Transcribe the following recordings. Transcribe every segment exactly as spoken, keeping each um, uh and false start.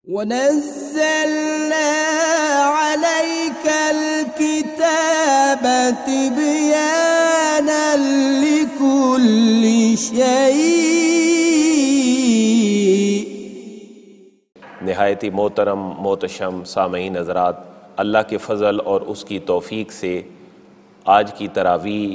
وَنَزَّلْنَا عَلَيْكَ الْكِتَابَ تِبْيَانًا لِكُلِّ شَيْءٍ۔ نہایت ہی محترم محتشم سامعین حضرات، اللہ کے فضل اور اس کی توفیق سے آج کی تراویح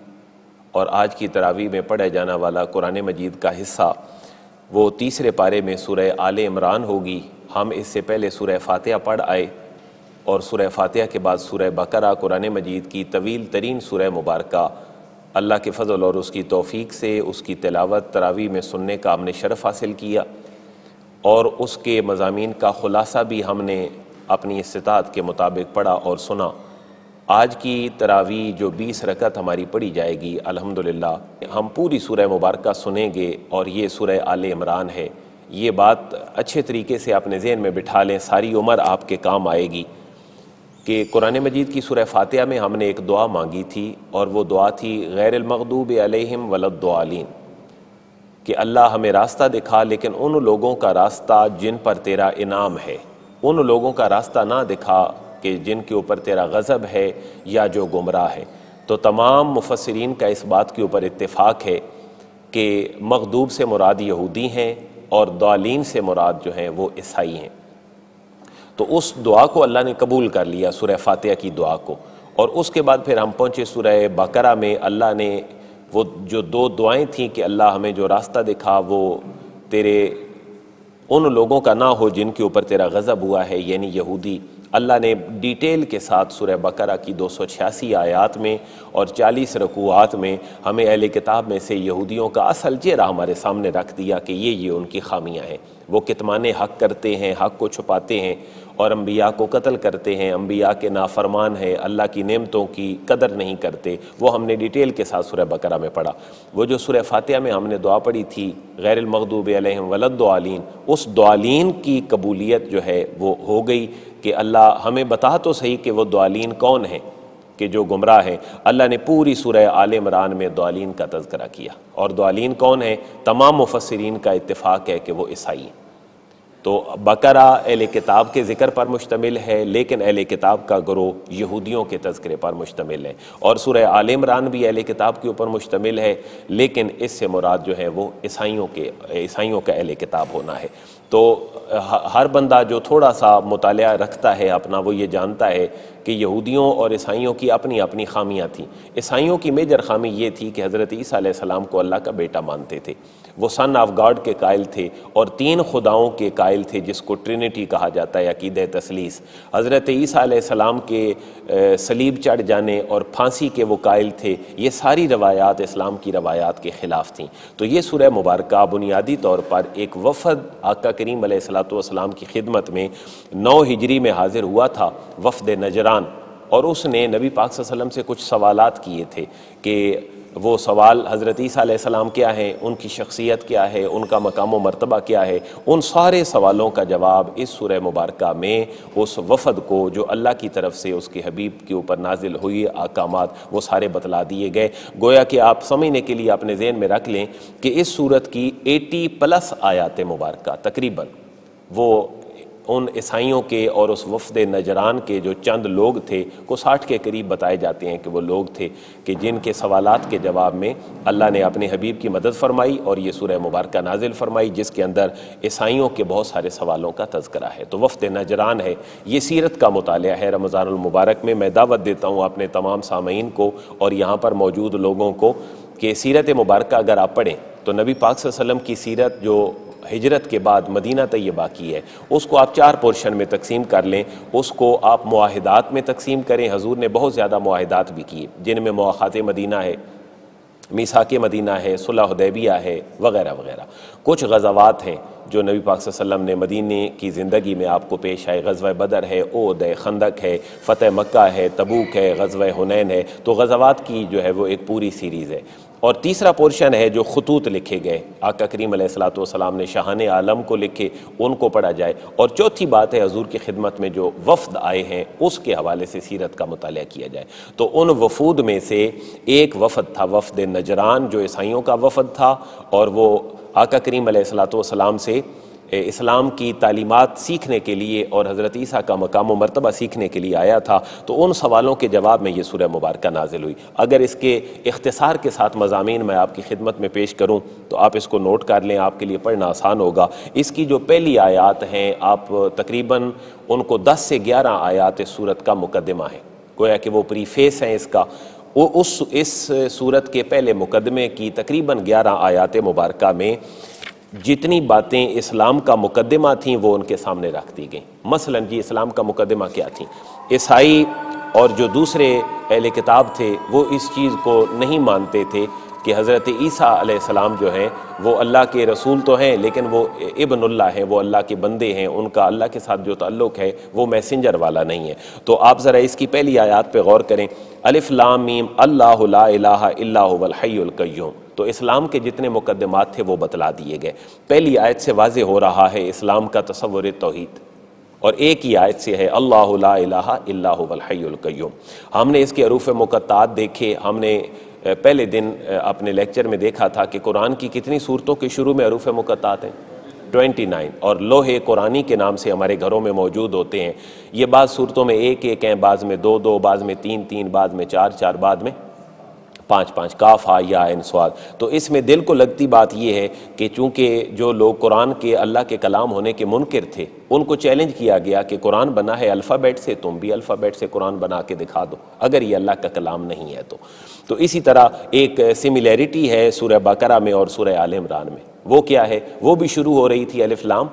اور آج کی تراویح میں پڑھا جانے والا قرآن مجید کا حصہ وہ تیسرے پارے میں سورہ آل عمران ہوگی۔ ہم اس سے پہلے سورہ فاتحہ پڑھ آئے اور سورہ فاتحہ کے بعد سورہ بقرہ قرآن مجید کی طویل ترین سورہ مبارکہ اللہ کے فضل اور اس کی توفیق سے اس کی تلاوت تراویح میں سننے کا ہم نے شرف حاصل کیا، اور اس کے مضامین کا خلاصہ بھی ہم نے اپنی استطاعت کے مطابق پڑھا اور سنا۔ آج کی تراویح جو بیس رکعت ہماری پڑھی جائے گی، الحمدللہ ہم پوری سورہ مبارکہ سنیں گے، اور یہ سورہ آل عمران ہے۔ یہ بات اچھے طریقے سے اپنے ذہن میں بٹھا لیں، ساری عمر آپ کے کام آئے گی کہ قرآن مجید کی سورہ فاتحہ میں ہم نے ایک دعا مانگی تھی، اور وہ دعا تھی غیر المغضوب علیہم ولا الضالین، کہ اللہ ہمیں راستہ دکھا لیکن ان لوگوں کا راستہ جن پر تیرا انعام ہے، ان لوگوں کا راستہ نہ دکھا کہ جن کے اوپر تیرا غضب ہے یا جو گمراہ ہے۔ تو تمام مفسرین کا اس بات کے اوپر اتفاق ہے کہ مغضوب سے مراد یہودی ہیں اور ضالین سے مراد جو ہیں وہ عیسائی ہیں۔ تو اس دعا کو اللہ نے قبول کر لیا، سورہ فاتحہ کی دعا کو، اور اس کے بعد پھر ہم پہنچے سورہ بقرہ میں۔ اللہ نے وہ جو دو دعائیں تھیں کہ اللہ ہمیں جو راستہ دکھا وہ تیرے ان لوگوں کا نہ ہو جن کے اوپر تیرا غضب ہوا ہے، یعنی یہودی، اللہ نے ڈیٹیل کے ساتھ سورہ بقرہ کی دو سو چھیاسی آیات میں اور چالیس رکوعات میں ہمیں اہل کتاب میں سے یہودیوں کا اصل چہرہ ہمارے سامنے رکھ دیا کہ یہ یہ ان کی خامیاں ہیں۔ وہ کتمان حق کرتے ہیں، حق کو چھپاتے ہیں، اور انبیاء کو قتل کرتے ہیں، انبیاء کے نافرمان ہیں، اللہ کی نعمتوں کی قدر نہیں کرتے۔ وہ ہم نے ڈیٹیل کے ساتھ سورہ بقرہ میں پڑھا۔ وہ جو سورہ فاتحہ میں ہم نے دعا پڑھی تھی غیر المغضوب علیہم ولا الضالین، اس ضالین کی قبولیت جو ہے وہ ہو گئی کہ اللہ ہمیں بتا تو صحیح کہ وہ ضالین کون ہیں کہ جو گمراہ ہیں۔ اللہ نے پوری سورہ آل عمران میں ضالین کا تذکرہ کیا، اور ضالین کون ہیں؟ تمام مفسرین کا اتفاق ہے کہ وہ عیسائی ہیں۔ تو بقرہ اہل کتاب کے ذکر پر مشتمل ہے، لیکن اہل کتاب کا گروہ یہودیوں کے تذکرے پر مشتمل ہے، اور سورہ آل عمران بھی اہل کتاب کے اوپر مشتمل ہے، لیکن اس سے مراد جو ہے وہ عیسائیوں کے عیسائیوں کا اہل کتاب ہونا ہے۔ تو ہر بندہ جو تھوڑا سا مطالعہ رکھتا ہے اپنا، وہ یہ جانتا ہے کہ یہودیوں اور عیسائیوں کی اپنی اپنی خامیاں تھیں۔ عیسائیوں کی میجر خامی یہ تھی کہ حضرت عیسیٰ علیہ السلام کو اللہ کا بیٹا مانتے تھے، وہ سن آف گاڈ کے قائل تھے، اور تین خداؤں کے قائل تھے جس کو ٹرینٹی کہا جاتا ہے، عقیدہ تثلیث۔ حضرت عیسیٰ علیہ السلام کے صلیب چڑھ جانے اور پھانسی کے وہ قائل تھے۔ یہ ساری روایات اسلام کی روایات کے خلاف تھیں۔ تو یہ سورہ مبارکہ بنیادی طور پر ایک وفد آقا کریم علیہ الصلوۃ والسلام کی خدمت میں نو ہجری میں حاضر ہوا تھا، وفد نجران، اور اس نے نبی پاک صلی اللہ علیہ وسلم سے کچھ سوالات کیے تھے کہ وہ سوال حضرت عیسیٰ علیہ السلام کیا ہیں، ان کی شخصیت کیا ہے، ان کا مقام و مرتبہ کیا ہے۔ ان سارے سوالوں کا جواب اس سورہ مبارکہ میں اس وفد کو جو اللہ کی طرف سے اس کے حبیب کے اوپر نازل ہوئی احکامات وہ سارے بتلا دیے گئے۔ گویا کہ آپ سمجھنے کے لیے اپنے ذہن میں رکھ لیں کہ اس سورت کی اسی پلس آیات مبارکہ تقریباً وہ ان عیسائیوں کے اور اس وفد نجران کے جو چند لوگ تھے، کو ساٹھ کے قریب بتائے جاتے ہیں کہ وہ لوگ تھے کہ جن کے سوالات کے جواب میں اللہ نے اپنے حبیب کی مدد فرمائی اور یہ سورہ مبارکہ نازل فرمائی، جس کے اندر عیسائیوں کے بہت سارے سوالوں کا تذکرہ ہے۔ تو وفد نجران ہے، یہ سیرت کا مطالعہ ہے رمضان المبارک میں۔ میں دعوت دیتا ہوں اپنے تمام سامعین کو اور یہاں پر موجود لوگوں کو کہ سیرت مبارکہ اگر آپ پڑھیں تو نبی پاک صلی اللہ علیہ وسلم کی سیرت جو ہجرت کے بعد مدینہ طیبہ کی ہے، اس کو آپ چار پورشن میں تقسیم کر لیں، اس کو آپ معاہدات میں تقسیم کریں۔ حضور نے بہت زیادہ معاہدات بھی کیے، جن میں مواخات مدینہ ہے، میثاق مدینہ ہے، صلح حدیبیہ ہے، وغیرہ وغیرہ۔ کچھ غزوات ہیں جو نبی پاک صلی اللہ علیہ وسلم نے مدینے کی زندگی میں آپ کو پیش آئے۔ غزوہ بدر ہے، احد ہے، خندق ہے، فتح مکہ ہے، تبوک ہے، غزوہ حنین ہے۔ تو غزوات کی جو ہے وہ ایک پوری سیریز ہے۔ اور تیسرا پورشن ہے جو خطوط لکھے گئے، آقا کریم علیہ الصلوۃ والسلام نے شاہان عالم کو لکھے، ان کو پڑھا جائے۔ اور چوتھی بات ہے حضور کی خدمت میں جو وفد آئے ہیں اس کے حوالے سے سیرت کا مطالعہ کیا جائے۔ تو ان وفود میں سے ایک وفد تھا وفد نجران، جو عیسائیوں کا وفد تھا، اور وہ آقا کریم علیہ الصلوۃ والسلام سے اسلام کی تعلیمات سیکھنے کے لیے اور حضرت عیسیٰ کا مقام و مرتبہ سیکھنے کے لیے آیا تھا، تو ان سوالوں کے جواب میں یہ سورہ مبارکہ نازل ہوئی۔ اگر اس کے اختصار کے ساتھ مضامین میں آپ کی خدمت میں پیش کروں تو آپ اس کو نوٹ کر لیں، آپ کے لیے پڑھنا آسان ہوگا۔ اس کی جو پہلی آیات ہیں، آپ تقریباً ان کو دس سے گیارہ آیات اس سورت کا مقدمہ ہے، گویا کہ وہ پری فیس ہیں اس کا۔ وہ اس اس سورت کے پہلے مقدمے کی تقریباً گیارہ آیات مبارکہ میں جتنی باتیں اسلام کا مقدمہ تھیں وہ ان کے سامنے رکھ دی گئیں۔ مثلا جی اسلام کا مقدمہ کیا تھیں؟ عیسائی اور جو دوسرے اہل کتاب تھے وہ اس چیز کو نہیں مانتے تھے کہ حضرت عیسیٰ علیہ السلام جو ہیں وہ اللہ کے رسول تو ہیں، لیکن وہ ابن اللہ ہیں، وہ اللہ کے بندے ہیں، ان کا اللہ کے ساتھ جو تعلق ہے وہ میسنجر والا نہیں ہے۔ تو آپ ذرا اس کی پہلی آیات پہ غور کریں، الف لام میم اللہ لا الہ الا هو الحی القیوم۔ تو اسلام کے جتنے مقدمات تھے وہ بتلا دیے گئے۔ پہلی آیت سے واضح ہو رہا ہے اسلام کا تصور توحید، اور ایک ہی آیت سے ہے اللہ لا الہ الا هو الحی القیوم۔ ہم نے اس کے حروف مقطعات دیکھے، ہم نے پہلے دن اپنے لیکچر میں دیکھا تھا کہ قرآن کی کتنی صورتوں کے شروع میں حروف مقطعات ہیں؟ ٹوینٹی نائن، اور لوح قرآنی کے نام سے ہمارے گھروں میں موجود ہوتے ہیں۔ یہ بعض صورتوں میں ایک ایک ہیں، بعض میں دو دو، بعض میں تین تین، بعض میں چار چار، بعض میں پانچ پانچ، کاف ہا یا عین صاد۔ تو اس میں دل کو لگتی بات یہ ہے کہ چونکہ جو لوگ قرآن کے اللہ کے کلام ہونے کے منکر تھے، ان کو چیلنج کیا گیا کہ قرآن بنا ہے الفابیٹ سے، تم بھی الفابیٹ سے قرآن بنا کے دکھا دو اگر یہ اللہ کا کلام نہیں ہے تو۔ تو اسی طرح ایک سملیرٹی ہے سورہ بقرہ میں اور سورہ آل عمران میں، وہ کیا ہے؟ وہ بھی شروع ہو رہی تھی الف لام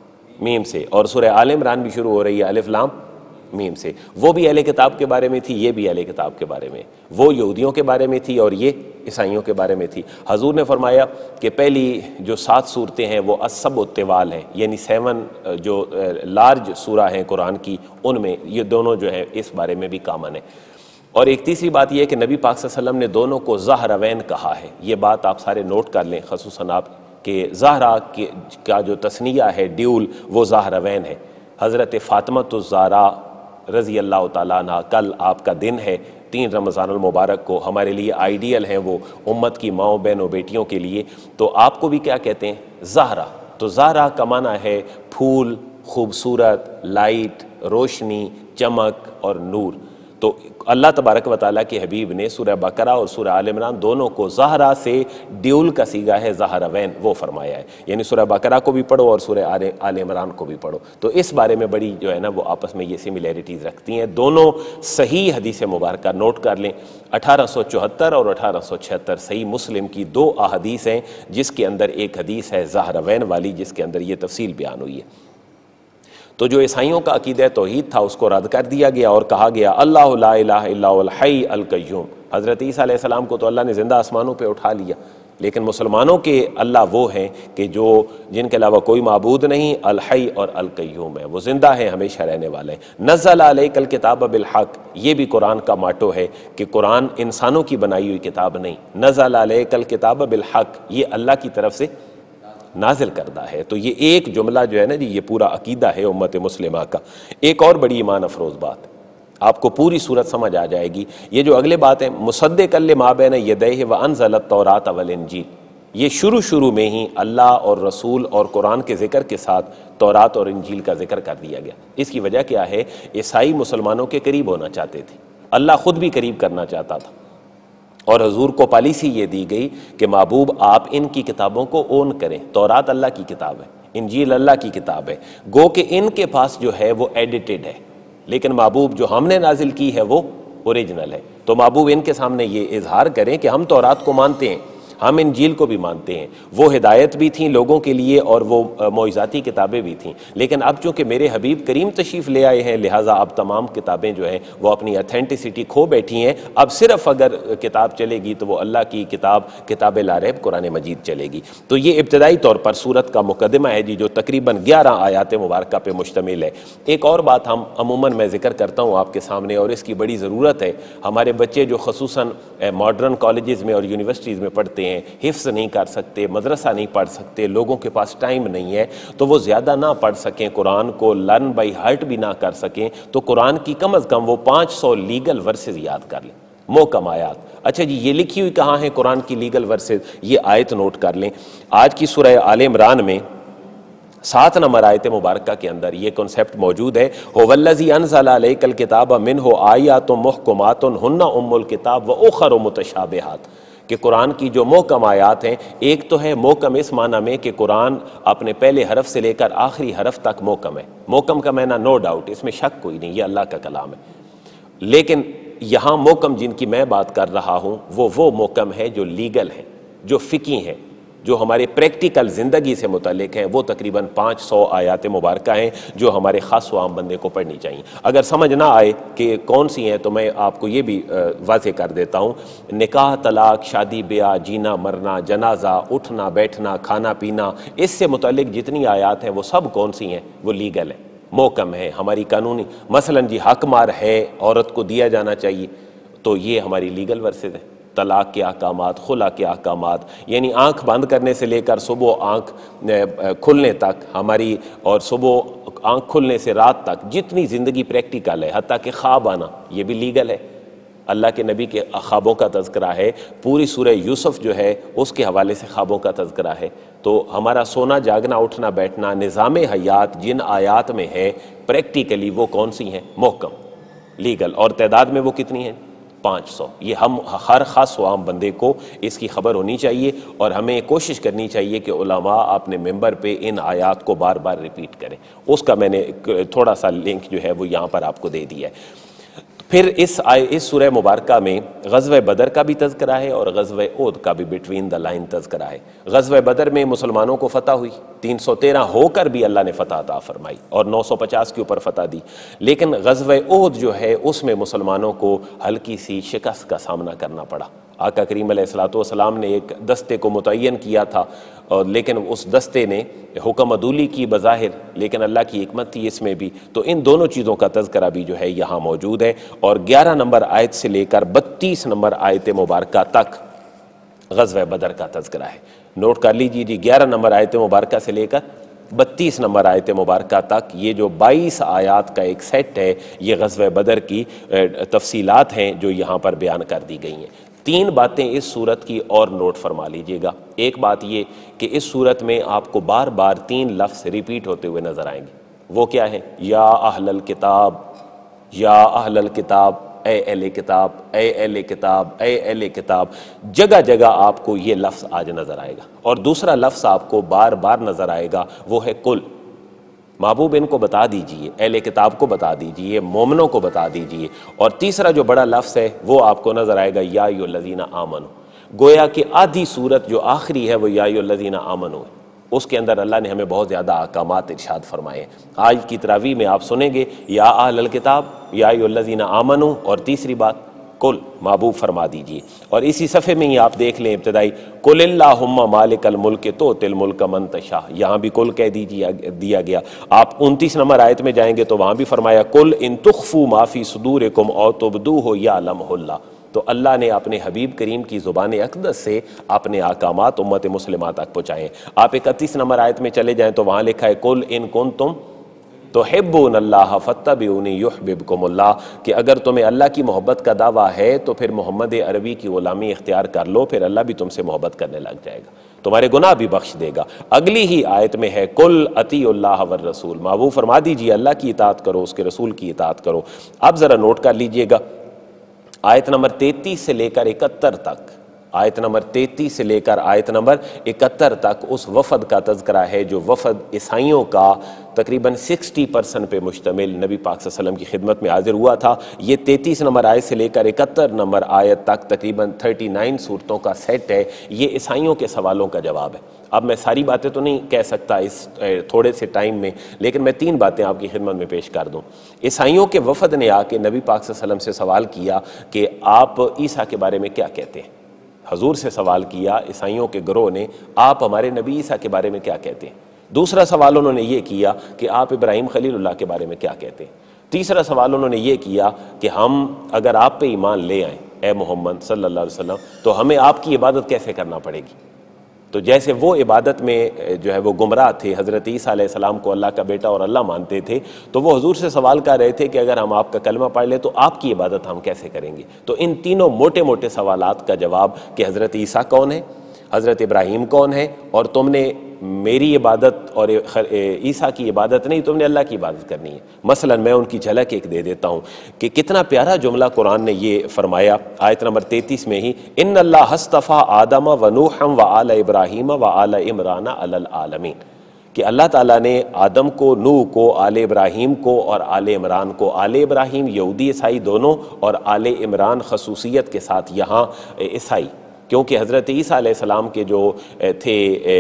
میم سے، اور سورہ آل عمران بھی شروع ہو رہی ہے الف لام میم سے۔ وہ بھی اہل کتاب کے بارے میں تھی، یہ بھی اہل کتاب کے بارے میں، وہ یہودیوں کے بارے میں تھی اور یہ عیسائیوں کے بارے میں تھی۔ حضور نے فرمایا کہ پہلی جو سات صورتیں ہیں وہ السبع الطوال ہیں، یعنی سیون جو لارج سورہ ہیں قرآن کی، ان میں یہ دونوں جو ہیں اس بارے میں بھی کامن ہے۔ اور ایک تیسری بات یہ ہے کہ نبی پاک صلی اللہ علیہ وسلم نے دونوں کو زہروین کہا ہے۔ یہ بات آپ سارے نوٹ کر لیں، خصوصاً آپ کہ زہرا کا جو تثنیہ ہے ڈیول وہ زہروین ہے۔ حضرت فاطمۃ الزہرا رضی اللہ تعالیٰ عنہ، کل آپ کا دن ہے تین رمضان المبارک کو، ہمارے لیے آئیڈیل ہیں وہ امت کی ماؤں بہنوں بیٹیوں کے لیے۔ تو آپ کو بھی کیا کہتے ہیں؟ زہرا۔ تو زہرا کا معنی ہے پھول، خوبصورت، لائٹ، روشنی، چمک اور نور۔ تو اللہ تبارک و تعالیٰ کے حبیب نے سورہ بقرہ اور سورہ آل عمران دونوں کو زہرا سے ڈیول کا صیغہ ہے زہروین وہ فرمایا ہے، یعنی سورہ بقرہ کو بھی پڑھو اور سورہ آل عمران کو بھی پڑھو۔ تو اس بارے میں بڑی جو ہے نا وہ آپس میں یہ سملیرٹیز رکھتی ہیں۔ دونوں صحیح حدیث مبارکہ نوٹ کر لیں، اٹھارہ سو چوہتر اور اٹھارہ سو چھہتر صحیح مسلم کی دو احادیث ہیں، جس کے اندر ایک حدیث ہے زہروین والی جس کے اندر یہ تفصیل بیان ہوئی ہے۔ تو جو عیسائیوں کا عقیدہ توحید تھا اس کو رد کر دیا گیا اور کہا گیا اللہ لا الہ الا هو الحی القیوم۔ حضرت عیسیٰ علیہ السلام کو تو اللہ نے زندہ آسمانوں پہ اٹھا لیا، لیکن مسلمانوں کے اللہ وہ ہیں کہ جو جن کے علاوہ کوئی معبود نہیں، الحی اور القیوم ہے، وہ زندہ ہیں، ہمیشہ رہنے والے ہیں۔ نزل علیک الکتاب بالحق، یہ بھی قرآن کا ماٹو ہے کہ قرآن انسانوں کی بنائی ہوئی کتاب نہیں، نزل علیک الکتاب بالحق، یہ اللہ کی طرف سے نازل کردہ ہے۔ تو یہ ایک جملہ جو ہے نا جی یہ پورا عقیدہ ہے امت مسلمہ کا۔ ایک اور بڑی ایمان افروز بات، آپ کو پوری صورت سمجھ آ جائے گی، یہ جو اگلے بات ہے مصدقا لما بین یدیہ وانزل التوراۃ والانجیل، یہ شروع شروع میں ہی اللہ اور رسول اور قرآن کے ذکر کے ساتھ تورات اور انجیل کا ذکر کر دیا گیا۔ اس کی وجہ کیا ہے؟ عیسائی مسلمانوں کے قریب ہونا چاہتے تھے، اللہ خود بھی قریب کرنا چاہتا تھا، اور حضور کو پالیسی یہ دی گئی کہ محبوب آپ ان کی کتابوں کو اون کریں۔ تورات اللہ کی کتاب ہے، انجیل اللہ کی کتاب ہے، گو کہ ان کے پاس جو ہے وہ ایڈیٹڈ ہے، لیکن محبوب جو ہم نے نازل کی ہے وہ اوریجنل ہے۔ تو محبوب ان کے سامنے یہ اظہار کریں کہ ہم تورات کو مانتے ہیں، ہم انجیل کو بھی مانتے ہیں، وہ ہدایت بھی تھیں لوگوں کے لیے اور وہ معجزاتی کتابیں بھی تھیں، لیکن اب چونکہ میرے حبیب کریم تشریف لے آئے ہیں لہٰذا اب تمام کتابیں جو ہیں وہ اپنی اتھینٹسٹی کھو بیٹھی ہیں۔ اب صرف اگر کتاب چلے گی تو وہ اللہ کی کتاب کتاب لا ریب قرآن مجید چلے گی۔ تو یہ ابتدائی طور پر سورت کا مقدمہ ہے جی، جو تقریباً گیارہ آیات مبارکہ پہ مشتمل ہے۔ ایک اور بات ہم عموماً میں ذکر کرتا ہوں آپ کے سامنے، اور اس کی بڑی ضرورت ہے، ہمارے بچے جو خصوصاً ماڈرن کالجز میں اور یونیورسٹیز میں پڑھتے ہیں، حفظ نہیں کر سکتے، مدرسہ نہیں پڑھ سکتے، لوگوں کے پاس ٹائم نہیں ہے، تو وہ زیادہ نہ پڑھ سکیں، قرآن کو لرن بائی ہارٹ بھی نہ کر سکیں، تو قرآن کی کم از کم وہ پانچ سو لیگل ورسز یاد کر لیں، محکم آیات۔ اچھا جی یہ لکھی ہوئی کہاں ہیں قرآن کی لیگل ورسز؟ یہ آیت نوٹ کر لیں، آج کی سورہ آل عمران میں سات نمبر آیت مبارکہ کے اندر یہ کنسیپٹ موجود ہے، هو الذی انزل علیک الکتاب منہ آیات محکمات ہن ام الکتاب و اخر متشابہات، کہ قرآن کی جو محکم آیات ہیں، ایک تو ہے محکم اس معنی میں کہ قرآن اپنے پہلے حرف سے لے کر آخری حرف تک محکم ہے۔ محکم کا معنی نو ڈاؤٹ، اس میں شک کوئی نہیں، یہ اللہ کا کلام ہے۔ لیکن یہاں محکم جن کی میں بات کر رہا ہوں وہ وہ محکم ہے جو لیگل ہیں، جو فقہی ہیں، جو ہمارے پریکٹیکل زندگی سے متعلق ہیں۔ وہ تقریباً پانچ سو آیات مبارکہ ہیں جو ہمارے خاص و عام بندے کو پڑھنی چاہیے۔ اگر سمجھ نہ آئے کہ کون سی ہیں تو میں آپ کو یہ بھی واضح کر دیتا ہوں۔ نکاح، طلاق، شادی بیاہ، جینا مرنا، جنازہ، اٹھنا بیٹھنا، کھانا پینا، اس سے متعلق جتنی آیات ہیں وہ سب کون سی ہیں؟ وہ لیگل ہیں، محکم ہے، ہماری قانونی۔ مثلاً جی حق مار ہے، عورت کو دیا جانا چاہیے، تو یہ ہماری لیگل ورسز ہیں۔ طلاق کے احکامات، خلا کے احکامات، یعنی آنکھ بند کرنے سے لے کر صبح آنکھ کھلنے تک ہماری، اور صبح آنکھ کھلنے سے رات تک جتنی زندگی پریکٹیکل ہے، حتیٰ کہ خواب آنا، یہ بھی لیگل ہے۔ اللہ کے نبی کے خوابوں کا تذکرہ ہے، پوری سورہ یوسف جو ہے اس کے حوالے سے خوابوں کا تذکرہ ہے۔ تو ہمارا سونا جاگنا اٹھنا بیٹھنا، نظام حیات جن آیات میں ہے پریکٹیکلی وہ کون سی ہیں؟ محکم، لیگل، اور تعداد میں وہ کتنی ہیں؟ پانچ سو۔ یہ ہم ہر خاص و عام بندے کو اس کی خبر ہونی چاہیے، اور ہمیں کوشش کرنی چاہیے کہ علماء اپنے ممبر پہ ان آیات کو بار بار ریپیٹ کریں۔ اس کا میں نے تھوڑا سا لنک جو ہے وہ یہاں پر آپ کو دے دیا ہے۔ پھر اس آئے اس سورہ مبارکہ میں غزوہ بدر کا بھی تذکرہ ہے اور غزوہ احد کا بھی بٹوین دا لائن تذکرہ ہے۔ غزوہ بدر میں مسلمانوں کو فتح ہوئی، تین سو تیرہ ہو کر بھی اللہ نے فتح عطا فرمائی اور نو سو پچاس کے اوپر فتح دی۔ لیکن غزوہ احد جو ہے اس میں مسلمانوں کو ہلکی سی شکست کا سامنا کرنا پڑا۔ آقا کریم علیہ الصلوۃ والسلام نے ایک دستے کو متعین کیا تھا، اور لیکن اس دستے نے حکم عدولی کی بظاہر، لیکن اللہ کی حکمت تھی اس میں بھی۔ تو ان دونوں چیزوں کا تذکرہ بھی جو ہے یہاں موجود ہے، اور گیارہ نمبر آیت سے لے کر بتیس نمبر آیت مبارکہ تک غزوہ بدر کا تذکرہ ہے۔ نوٹ کر لیجیے جی، گیارہ نمبر آیت مبارکہ سے لے کر بتیس نمبر آیت مبارکہ تک یہ جو بائیس آیات کا ایک سیٹ ہے، یہ غزوہ بدر کی تفصیلات ہیں جو یہاں پر بیان کر دی گئی ہیں۔ تین باتیں اس صورت کی اور نوٹ فرما لیجئے گا۔ ایک بات یہ کہ اس صورت میں آپ کو بار بار تین لفظ ریپیٹ ہوتے ہوئے نظر آئیں گے۔ وہ کیا ہیں؟ یا اہل الکتاب، یا اہل الکتاب، اے اہل کتاب، اے اہل کتاب، اے اہل کتاب، جگہ جگہ آپ کو یہ لفظ آج نظر آئے گا۔ اور دوسرا لفظ آپ کو بار بار نظر آئے گا، وہ ہے کل۔ محبوب ان کو بتا دیجئے، اہل کتاب کو بتا دیجئے، مومنوں کو بتا دیجئے۔ اور تیسرا جو بڑا لفظ ہے وہ آپ کو نظر آئے گا، یا ایھا الذین آمنوا۔ گویا کہ آدھی صورت جو آخری ہے وہ یا ایھا الذین آمنوا ہے، اس کے اندر اللہ نے ہمیں بہت زیادہ احکامات ارشاد فرمائے ہیں۔ آج کی تراویح میں آپ سنیں گے یا اہل الکتاب، یا ایھا الذین آمنوا، اور تیسری بات کل، محبوب فرما دیجئے۔ اور اسی صفحے میں ہی آپ دیکھ لیں ابتدائی، قل اللہم مالک الملک تؤتی الملک من تشاء، یہاں بھی کل کہہ دیجئے دیا گیا۔ آپ انتیس نمبر آیت میں جائیں گے تو وہاں بھی فرمایا قل ان تخفوا ما فی صدورکم او تبدوہ یعلمہ اللہ۔ تو اللہ نے اپنے حبیب کریم کی زبان اقدس سے اپنے احکامات امت مسلمہ تک پہنچائے۔ آپ اکتیس نمبر آیت میں چلے جائیں تو وہاں لکھا ہے قل ان کنتم تحبون اللہ فاتبعونی یحببکم اللہ، کہ اگر تمہیں اللہ کی محبت کا دعویٰ ہے تو پھر محمد عربی کی غلامی اختیار کر لو، پھر اللہ بھی تم سے محبت کرنے لگ جائے گا، تمہارے گناہ بھی بخش دے گا۔ اگلی ہی آیت میں ہے قل اطیعوا اللہ والرسول، محبوب فرما دیجیے اللہ کی اطاعت کرو، اس کے رسول کی اطاعت کرو۔ اب ذرا نوٹ کر لیجئے گا، آیت نمبر تینتیس سے لے کر اکہتر تک، آیت نمبر تینتیس سے لے کر آیت نمبر اکہتر تک اس وفد کا تذکرہ ہے جو وفد عیسائیوں کا تقریباً سکسٹی پرسنٹ پہ مشتمل نبی پاک صلی اللہ علیہ وسلم کی خدمت میں حاضر ہوا تھا۔ یہ تینتیس نمبر آیت سے لے کر اکہتر نمبر آیت تک تقریباً تھرٹی نائن صورتوں کا سیٹ ہے، یہ عیسائیوں کے سوالوں کا جواب ہے۔ اب میں ساری باتیں تو نہیں کہہ سکتا اس تھوڑے سے ٹائم میں، لیکن میں تین باتیں آپ کی خدمت میں پیش کر دوں۔ عیسائیوں کے وفد نے آ کے نبی پاک صلی اللہ علیہ وسلم سے سوال کیا کہ آپ عیسیٰ کے بارے میں کیا کہتے ہیں؟ حضور سے سوال کیا عیسائیوں کے گروہ نے، آپ ہمارے نبی عیسیٰ کے بارے میں کیا کہتے ہیں؟ دوسرا سوال انہوں نے یہ کیا کہ آپ ابراہیم خلیل اللہ کے بارے میں کیا کہتے ہیں؟ تیسرا سوال انہوں نے یہ کیا کہ ہم اگر آپ پہ ایمان لے آئیں اے محمد صلی اللہ علیہ وسلم تو ہمیں آپ کی عبادت کیسے کرنا پڑے گی؟ تو جیسے وہ عبادت میں جو ہے وہ گمراہ تھے، حضرت عیسیٰ علیہ السلام کو اللہ کا بیٹا اور اللہ مانتے تھے، تو وہ حضور سے سوال کر رہے تھے کہ اگر ہم آپ کا کلمہ پڑھ لیں تو آپ کی عبادت ہم کیسے کریں گے؟ تو ان تینوں موٹے موٹے سوالات کا جواب کہ حضرت عیسیٰ کون ہے، حضرت ابراہیم کون ہے، اور تم نے میری عبادت اور عیسیٰ کی عبادت نہیں، تم نے اللہ کی عبادت کرنی ہے۔ مثلا میں ان کی جھلک ایک دے دیتا ہوں کہ کتنا پیارا جملہ قرآن نے یہ فرمایا آیت نمبر تینتیس میں ہی، ان اللہ اصطفیٰ آدم و نوحا و آل ابراہیم و آل عمران علی العالمین، کہ اللہ تعالیٰ نے آدم کو، نوح کو، آل ابراہیم کو اور آل عمران کو، آل ابراہیم یہودی عیسائی دونوں اور آل عمران خصوصیت کے ساتھ یہاں عیسائی، کیونکہ حضرت عیسیٰ علیہ السلام کے جو تھے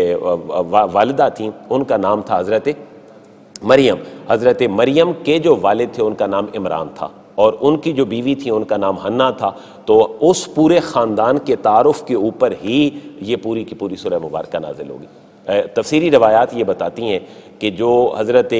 والدہ تھیں ان کا نام تھا حضرت مریم، حضرت مریم کے جو والد تھے ان کا نام عمران تھا، اور ان کی جو بیوی تھی ان کا نام حنا تھا۔ تو اس پورے خاندان کے تعارف کے اوپر ہی یہ پوری کی پوری سورہ مبارکہ نازل ہوگی۔ تفسیری روایات یہ بتاتی ہیں کہ جو حضرت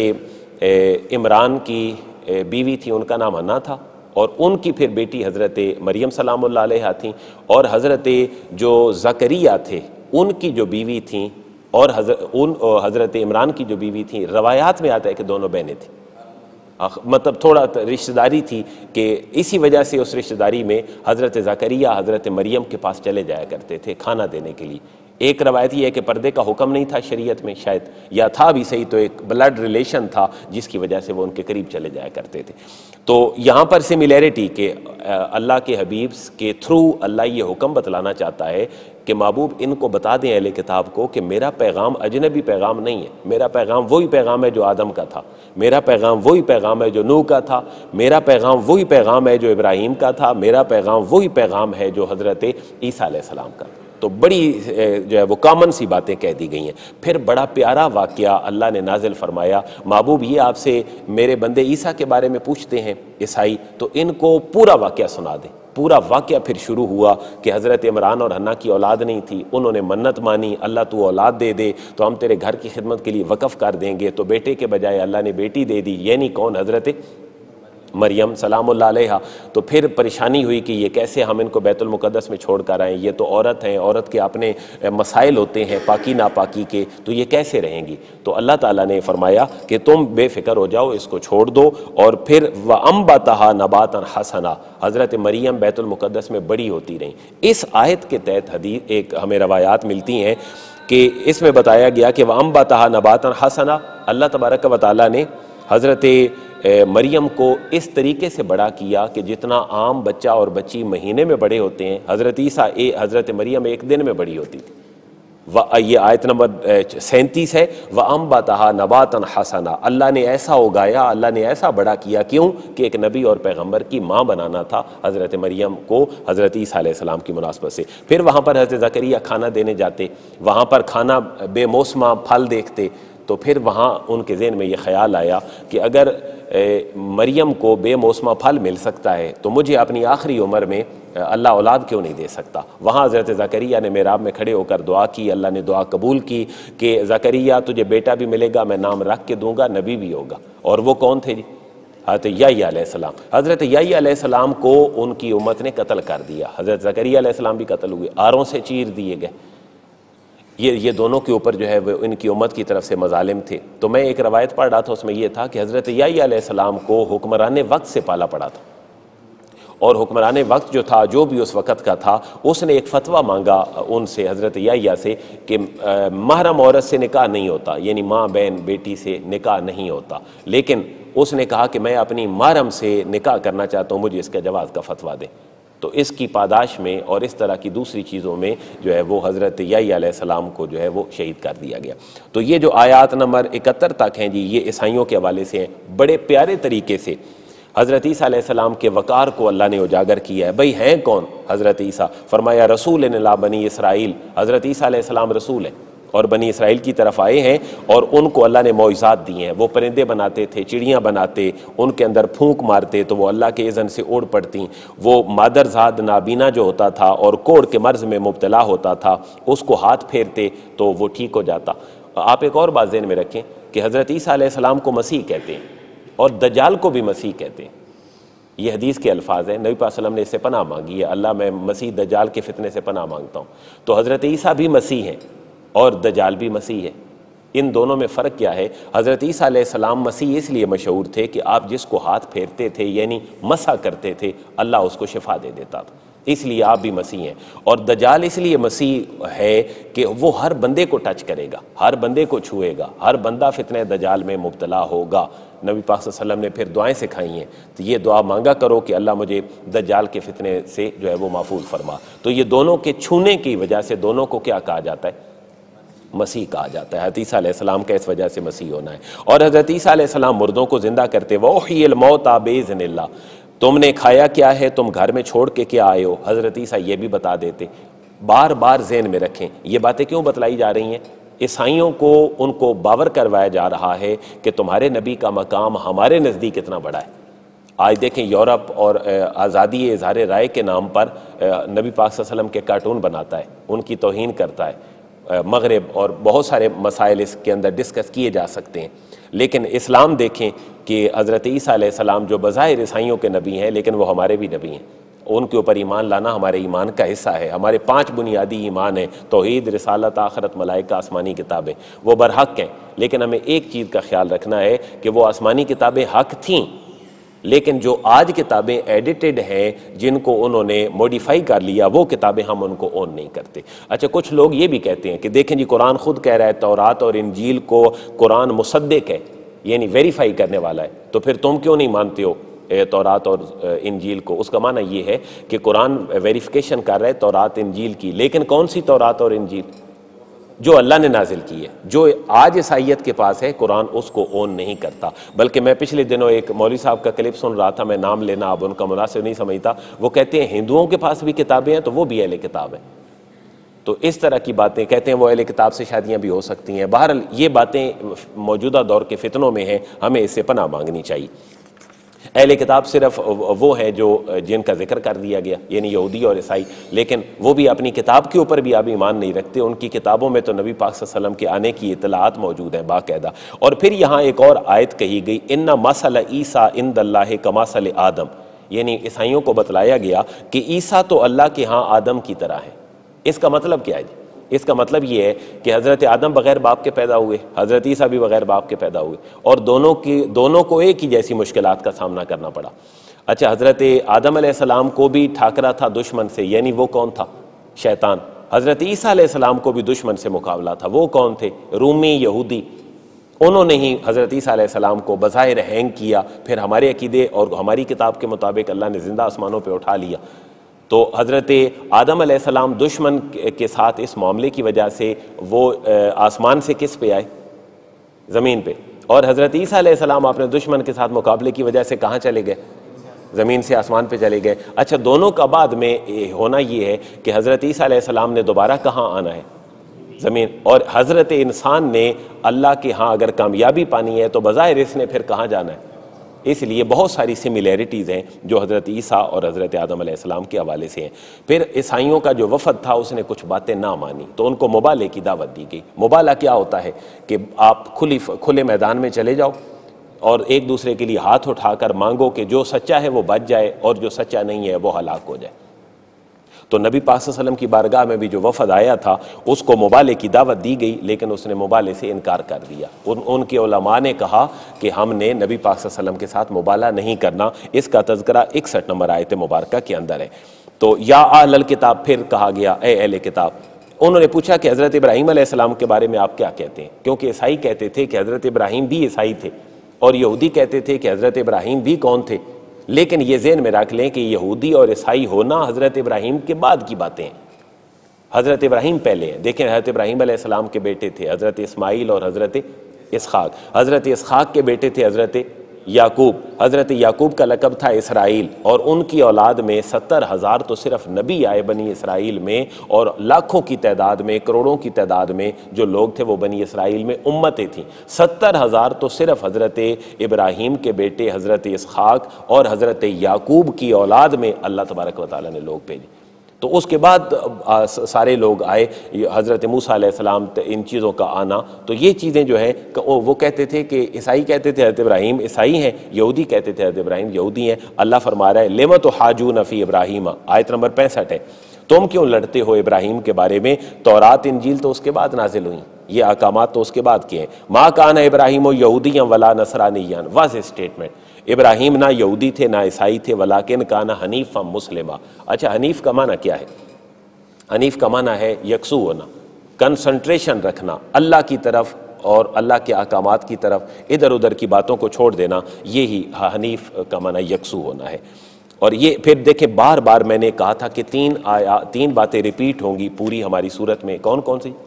عمران کی بیوی تھی ان کا نام حنا تھا، اور ان کی پھر بیٹی حضرت مریم سلام اللہ علیہا تھیں، اور حضرت جو زکریا تھے ان کی جو بیوی تھیں اور حضرت ان حضرت عمران کی جو بیوی تھیں، روایات میں آتا ہے کہ دونوں بہنیں تھیں، مطلب تھوڑا رشتہ داری تھی کہ اسی وجہ سے اس رشتہ داری میں حضرت زکریا حضرت مریم کے پاس چلے جایا کرتے تھے کھانا دینے کے لیے۔ ایک روایت یہ ہے کہ پردے کا حکم نہیں تھا شریعت میں شاید، یا تھا بھی صحیح تو ایک بلڈ ریلیشن تھا جس کی وجہ سے وہ ان کے قریب چلے جایا کرتے تھے۔ تو یہاں پر سملیرٹی کہ اللہ کے حبیب کے تھرو اللہ یہ حکم بتلانا چاہتا ہے کہ محبوب ان کو بتا دیں اہل کتاب کو کہ میرا پیغام اجنبی پیغام نہیں ہے، میرا پیغام وہی پیغام ہے جو آدم کا تھا، میرا پیغام وہی پیغام ہے جو نوح کا تھا، میرا پیغام وہی پیغام ہے جو ابراہیم کا تھا، میرا پیغام وہی پیغام ہے جو حضرت عیسیٰ علیہ السلام کا۔ تو بڑی جو ہے وہ کامن سی باتیں کہہ دی گئی ہیں۔ پھر بڑا پیارا واقعہ اللہ نے نازل فرمایا، محبوب یہ آپ سے میرے بندے عیسیٰ کے بارے میں پوچھتے ہیں عیسائی، تو ان کو پورا واقعہ سنا دیں۔ پورا واقعہ پھر شروع ہوا کہ حضرت عمران اور حنا کی اولاد نہیں تھی، انہوں نے منت مانی، اللہ تو اولاد دے دے تو ہم تیرے گھر کی خدمت کے لیے وقف کر دیں گے، تو بیٹے کے بجائے اللہ نے بیٹی دے دی، یعنی کون؟ حضرت مریم سلام اللہ علیہا۔ تو پھر پریشانی ہوئی کہ یہ کیسے ہم ان کو بیت المقدس میں چھوڑ کر آئیں، یہ تو عورت ہیں، عورت کے اپنے مسائل ہوتے ہیں پاکی ناپاکی کے، تو یہ کیسے رہیں گی؟ تو اللہ تعالیٰ نے فرمایا کہ تم بے فکر ہو جاؤ، اس کو چھوڑ دو، اور پھر وَأَنبَتَهَا نَبَاتًا حَسَنًا، حضرت مریم بیت المقدس میں بڑی ہوتی رہیں۔ اس آیت کے تحت حدیث ایک ہمیں روایات ملتی ہیں کہ اس میں بتایا گیا کہ وَأَنبَتَهَا نَبَاتًا حَسَنًا، اللہ تبارک و تعالیٰ نے حضرت مریم کو اس طریقے سے بڑا کیا کہ جتنا عام بچہ اور بچی مہینے میں بڑے ہوتے ہیں، حضرت عیسیٰ حضرت مریم ایک دن میں بڑی ہوتی تھی۔ یہ آیت نمبر سینتیس ہے، وَأَنبَتَهَا نَبَاتًا حَسَنًا، اللہ نے ایسا اگایا، اللہ نے ایسا بڑا کیا، کیوں کہ ایک نبی اور پیغمبر کی ماں بنانا تھا حضرت مریم کو حضرت عیسیٰ علیہ السلام کی مناسبت سے۔ پھر وہاں پر حضرت زکریا کھانا دینے جاتے، وہاں پر کھانا بے موسمہ پھل دیکھتے، تو پھر وہاں ان کے ذہن میں یہ خیال آیا کہ اگر مریم کو بے موسمہ پھل مل سکتا ہے تو مجھے اپنی آخری عمر میں اللہ اولاد کیوں نہیں دے سکتا؟ وہاں حضرت زکریا نے محراب میں کھڑے ہو کر دعا کی، اللہ نے دعا قبول کی کہ زکریا تجھے بیٹا بھی ملے گا، میں نام رکھ کے دوں گا، نبی بھی ہوگا۔ اور وہ کون تھے جی؟ حضرت یحییٰ علیہ السلام۔ حضرت یحییٰ علیہ السلام کو ان کی امت نے قتل کر دیا، حضرت زکریا علیہ السلام بھی قتل ہوئے، آروں سے چیر دیے گئے۔ یہ یہ دونوں کے اوپر جو ہے وہ ان کی امت کی طرف سے مظالم تھے۔ تو میں ایک روایت پڑھ رہا تھا، اس میں یہ تھا کہ حضرت یحییٰ علیہ السلام کو حکمران وقت سے پالا پڑا تھا، اور حکمران وقت جو تھا، جو بھی اس وقت کا تھا، اس نے ایک فتویٰ مانگا ان سے، حضرت یحییٰ سے، کہ محرم عورت سے نکاح نہیں ہوتا، یعنی ماں بہن بیٹی سے نکاح نہیں ہوتا، لیکن اس نے کہا کہ میں اپنی محرم سے نکاح کرنا چاہتا ہوں، مجھے اس کے جواز کا فتویٰ دیں۔ تو اس کی پاداش میں اور اس طرح کی دوسری چیزوں میں جو ہے وہ حضرت یحییٰ علیہ السلام کو جو ہے وہ شہید کر دیا گیا۔ تو یہ جو آیات نمبر اکہتر تک ہیں جی، یہ عیسائیوں کے حوالے سے ہیں، بڑے پیارے طریقے سے حضرت عیسیٰ علیہ السلام کے وقار کو اللہ نے اجاگر کیا ہے۔ بھئی ہیں کون حضرت عیسیٰ؟ فرمایا رسول الا بنی اسرائیل، حضرت عیسیٰ علیہ السلام رسول ہیں اور بنی اسرائیل کی طرف آئے ہیں، اور ان کو اللہ نے معجزات دی ہیں۔ وہ پرندے بناتے تھے، چڑیاں بناتے، ان کے اندر پھونک مارتے تو وہ اللہ کے اذن سے اڑ پڑتی۔ وہ مادرزاد نابینا جو ہوتا تھا اور کوڑ کے مرض میں مبتلا ہوتا تھا، اس کو ہاتھ پھیرتے تو وہ ٹھیک ہو جاتا۔ آپ ایک اور بات ذہن میں رکھیں کہ حضرت عیسیٰ علیہ السلام کو مسیح کہتے ہیں اور دجال کو بھی مسیح کہتے ہیں۔ یہ حدیث کے الفاظ ہیں، نبی پاک صلی اللہ علیہ وسلم نے اس سے پناہ مانگی ہے، اللہ میں مسیح دجال کے فتنے سے پناہ مانگتا ہوں۔ تو حضرت عیسیٰ بھی مسیح ہیں اور دجال بھی مسیح ہے۔ ان دونوں میں فرق کیا ہے؟ حضرت عیسیٰ علیہ السلام مسیح اس لیے مشہور تھے کہ آپ جس کو ہاتھ پھیرتے تھے، یعنی مسح کرتے تھے، اللہ اس کو شفا دے دیتا تھا۔ اس لیے آپ بھی مسیح ہیں۔ اور دجال اس لیے مسیح ہے کہ وہ ہر بندے کو ٹچ کرے گا، ہر بندے کو چھوئے گا، ہر بندہ فتنہ دجال میں مبتلا ہوگا۔ نبی پاک صلی اللہ علیہ وسلم نے پھر دعائیں سکھائی ہیں، تو یہ دعا مانگا کرو کہ اللہ مجھے دجال کے فتنے سے جو ہے وہ محفوظ فرما۔ تو یہ دونوں کے چھونے کی وجہ سے دونوں کو کیا کہا جاتا ہے؟ مسیح کہا جاتا ہے۔ حضرت عیسیٰ علیہ السلام کا اس وجہ سے مسیح ہونا ہے۔ اور حضرت عیسیٰ علیہ السلام مردوں کو زندہ کرتے وَأُحْيِي الْمَوْتَى بِإِذْنِ اللَّهِ، تم نے کھایا کیا ہے، تم گھر میں چھوڑ کے کیا آئے ہو؟ حضرت عیسیٰ یہ بھی بتا دیتے۔ بار بار ذہن میں رکھیں، یہ باتیں کیوں بتلائی جا رہی ہیں؟ عیسائیوں کو ان کو باور کروایا جا رہا ہے کہ تمہارے نبی کا مقام ہمارے نزدیک اتنا بڑا ہے۔ آج دیکھیں یورپ اور آزادی اظہار رائے کے نام پر نبی پاک صلی اللہ علیہ وسلم کے کارٹون بناتا ہے، ان کی توہین کرتا ہے۔ مغرب اور بہت سارے مسائل اس کے اندر ڈسکس کیے جا سکتے ہیں، لیکن اسلام دیکھیں کہ حضرت عیسیٰ علیہ السلام جو بظاہر عیسائیوں کے نبی ہیں لیکن وہ ہمارے بھی نبی ہیں، ان کے اوپر ایمان لانا ہمارے ایمان کا حصہ ہے۔ ہمارے پانچ بنیادی ایمان ہیں، توحید، رسالت، آخرت، ملائکہ، آسمانی کتابیں، وہ برحق ہیں، لیکن ہمیں ایک چیز کا خیال رکھنا ہے کہ وہ آسمانی کتابیں حق تھیں، لیکن جو آج کتابیں ایڈیٹڈ ہیں جن کو انہوں نے موڈیفائی کر لیا، وہ کتابیں ہم ان کو اون نہیں کرتے۔ اچھا، کچھ لوگ یہ بھی کہتے ہیں کہ دیکھیں جی قرآن خود کہہ رہا ہے تورات اور انجیل کو قرآن مصدق ہے، یعنی ویریفائی کرنے والا ہے، تو پھر تم کیوں نہیں مانتے ہو تورات اور انجیل کو؟ اس کا معنی یہ ہے کہ قرآن ویریفیکیشن کر رہا ہے تورات انجیل کی، لیکن کون سی تورات اور انجیل؟ جو اللہ نے نازل کی ہے، جو آج عیسائیت کے پاس ہے، قرآن اس کو اون نہیں کرتا۔ بلکہ میں پچھلے دنوں ایک مولوی صاحب کا کلپ سن رہا تھا، میں نام لینا اب ان کا مناسب نہیں سمجھتا، وہ کہتے ہیں ہندوؤں کے پاس بھی کتابیں ہیں تو وہ بھی اہل کتاب ہیں۔ تو اس طرح کی باتیں کہتے ہیں وہ اہل کتاب سے شادیاں بھی ہو سکتی ہیں۔ بہرحال یہ باتیں موجودہ دور کے فتنوں میں ہیں، ہمیں اس سے پناہ مانگنی چاہیے۔ اہل کتاب صرف وہ ہیں جو جن کا ذکر کر دیا گیا، یعنی یہودی اور عیسائی، لیکن وہ بھی اپنی کتاب کے اوپر بھی اب ایمان نہیں رکھتے۔ ان کی کتابوں میں تو نبی پاک صلی اللہ علیہ وسلم کے آنے کی اطلاعات موجود ہیں باقاعدہ۔ اور پھر یہاں ایک اور آیت کہی گئی، ان مثل عیسیٰ عند اللہ کمثل آدم، یعنی عیسائیوں کو بتلایا گیا کہ عیسیٰ تو اللہ کے ہاں آدم کی طرح ہے۔ اس کا مطلب کیا ہے جی؟ اس کا مطلب یہ ہے کہ حضرت آدم بغیر باپ کے پیدا ہوئے، حضرت عیسیٰ بھی بغیر باپ کے پیدا ہوئے، اور دونوں کی دونوں کو ایک ہی جیسی مشکلات کا سامنا کرنا پڑا۔ اچھا، حضرت آدم علیہ السلام کو بھی ٹھاکرا تھا دشمن سے، یعنی وہ کون تھا؟ شیطان۔ حضرت عیسیٰ علیہ السلام کو بھی دشمن سے مقابلہ تھا، وہ کون تھے؟ رومی یہودی۔ انہوں نے ہی حضرت عیسیٰ علیہ السلام کو بظاہر ہینگ کیا، پھر ہمارے عقیدے اور ہماری کتاب کے مطابق اللہ نے زندہ آسمانوں پہ اٹھا لیا۔ تو حضرت آدم علیہ السلام دشمن کے ساتھ اس معاملے کی وجہ سے وہ آسمان سے کس پہ آئے؟ زمین پہ۔ اور حضرت عیسیٰ علیہ السلام اپنے دشمن کے ساتھ مقابلے کی وجہ سے کہاں چلے گئے؟ زمین سے آسمان پہ چلے گئے۔ اچھا، دونوں کا بعد میں ہونا یہ ہے کہ حضرت عیسیٰ علیہ السلام نے دوبارہ کہاں آنا ہے؟ زمین۔ اور حضرت انسان نے اللہ کے ہاں اگر کامیابی پانی ہے تو بظاہر اس نے پھر کہاں جانا ہے؟ اس لیے بہت ساری سملیرٹیز ہیں جو حضرت عیسیٰ اور حضرت آدم علیہ السلام کے حوالے سے ہیں۔ پھر عیسائیوں کا جو وفد تھا اس نے کچھ باتیں نہ مانی تو ان کو مبالے کی دعوت دی گئی۔ مبالہ کیا ہوتا ہے کہ آپ کھلی کھلے میدان میں چلے جاؤ اور ایک دوسرے کے لیے ہاتھ اٹھا کر مانگو کہ جو سچا ہے وہ بچ جائے اور جو سچا نہیں ہے وہ ہلاک ہو جائے۔ تو نبی پاک صلی اللہ علیہ وسلم کی بارگاہ میں بھی جو وفد آیا تھا اس کو مبالے کی دعوت دی گئی، لیکن اس نے مبالے سے انکار کر دیا۔ ان ان کے علماء نے کہا کہ ہم نے نبی پاک صلی اللہ علیہ وسلم کے ساتھ مبالہ نہیں کرنا۔ اس کا تذکرہ اکسٹھ نمبر آیت مبارکہ کے اندر ہے۔ تو یا اہل الکتاب پھر کہا گیا، اے اہل کتاب۔ انہوں نے پوچھا کہ حضرت ابراہیم علیہ السلام کے بارے میں آپ کیا کہتے ہیں؟ کیونکہ عیسائی کہتے تھے کہ حضرت ابراہیم بھی عیسائی تھے اور یہودی کہتے تھے کہ حضرت ابراہیم بھی کون تھے۔ لیکن یہ ذہن میں رکھ لیں کہ یہودی اور عیسائی ہونا حضرت ابراہیم کے بعد کی باتیں ہیں، حضرت ابراہیم پہلے ہیں۔ دیکھیں حضرت ابراہیم علیہ السلام کے بیٹے تھے حضرت اسماعیل اور حضرت اسحاق، حضرت اسحاق کے بیٹے تھے حضرت یعقوب، حضرت یعقوب کا لقب تھا اسرائیل، اور ان کی اولاد میں ستر ہزار تو صرف نبی آئے بنی اسرائیل میں، اور لاکھوں کی تعداد میں، کروڑوں کی تعداد میں جو لوگ تھے وہ بنی اسرائیل میں امتیں تھیں۔ ستر ہزار تو صرف حضرت ابراہیم کے بیٹے حضرت اسحاق اور حضرت یعقوب کی اولاد میں اللہ تبارک و تعالیٰ نے لوگ بھیجے۔ تو اس کے بعد سارے لوگ آئے، حضرت موسیٰ علیہ السلام، ان چیزوں کا آنا۔ تو یہ چیزیں جو ہیں وہ کہتے تھے کہ عیسائی کہتے تھے حضرت ابراہیم عیسائی ہیں، یہودی کہتے تھے حضرت ابراہیم یہودی ہیں۔ اللہ فرما رہا ہے لِمَ تُحَاجُّونَ فِی ابراہیم، آیت نمبر پینسٹھ ہے۔ تم کیوں لڑتے ہو ابراہیم کے بارے میں؟ تورات انجیل تو اس کے بعد نازل ہوئیں، یہ احکامات تو اس کے بعد کیے ہیں۔ ما کان ابراہیم و یہودیاں ولا نصرانیاں، واضح سٹیٹمنٹ، ابراہیم نہ یہودی تھے نہ عیسائی تھے، ولیکن کان حنیفا مسلمہ۔ اچھا حنیف کا معنی کیا ہے؟ حنیف کا معنی ہے یکسو ہونا، کنسنٹریشن رکھنا اللہ کی طرف اور اللہ کے احکامات کی طرف، ادھر ادھر کی باتوں کو چھوڑ دینا، یہی حنیف کا معنی یکسو ہونا ہے۔ اور یہ پھر دیکھیں بار بار میں نے کہا تھا کہ تین آیا تین باتیں ریپیٹ ہوں گی پوری ہماری صورت میں، کون کون سی؟